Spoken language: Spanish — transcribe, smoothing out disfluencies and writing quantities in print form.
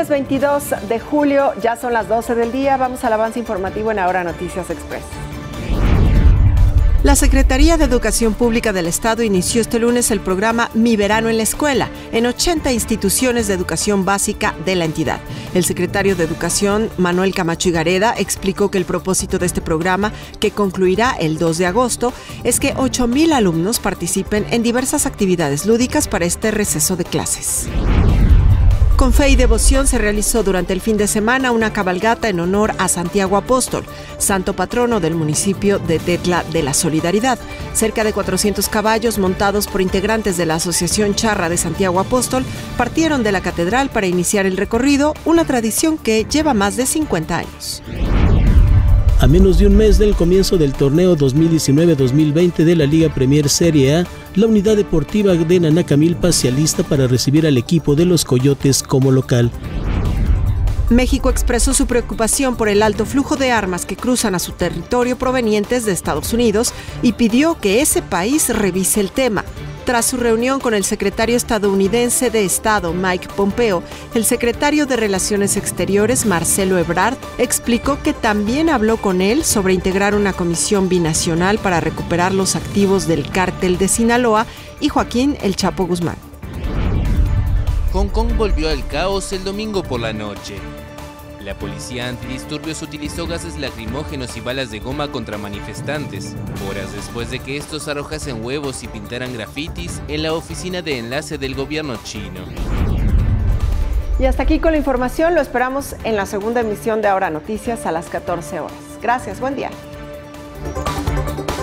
Lunes 22 de julio, ya son las 12 del día. Vamos al avance informativo en Ahora Noticias Express. La Secretaría de Educación Pública del Estado inició este lunes el programa Mi Verano en la Escuela en 80 instituciones de educación básica de la entidad. El secretario de Educación, Manuel Camacho Higareda, explicó que el propósito de este programa, que concluirá el 2 de agosto, es que 8,000 alumnos participen en diversas actividades lúdicas para este receso de clases. Con fe y devoción se realizó durante el fin de semana una cabalgata en honor a Santiago Apóstol, santo patrono del municipio de Tetla de la Solidaridad. Cerca de 400 caballos montados por integrantes de la Asociación Charra de Santiago Apóstol partieron de la catedral para iniciar el recorrido, una tradición que lleva más de 50 años. A menos de un mes del comienzo del torneo 2019-2020 de la Liga Premier Serie A, la unidad deportiva de Nanacamilpa se alista para recibir al equipo de los Coyotes como local. México expresó su preocupación por el alto flujo de armas que cruzan a su territorio provenientes de Estados Unidos y pidió que ese país revise el tema. Tras su reunión con el secretario estadounidense de Estado, Mike Pompeo, el secretario de Relaciones Exteriores, Marcelo Ebrard, explicó que también habló con él sobre integrar una comisión binacional para recuperar los activos del cártel de Sinaloa y Joaquín El Chapo Guzmán. Hong Kong volvió al caos el domingo por la noche. La policía antidisturbios utilizó gases lacrimógenos y balas de goma contra manifestantes, horas después de que estos arrojasen huevos y pintaran grafitis en la oficina de enlace del gobierno chino. Y hasta aquí con la información, lo esperamos en la segunda emisión de Ahora Noticias a las 14 horas. Gracias, buen día.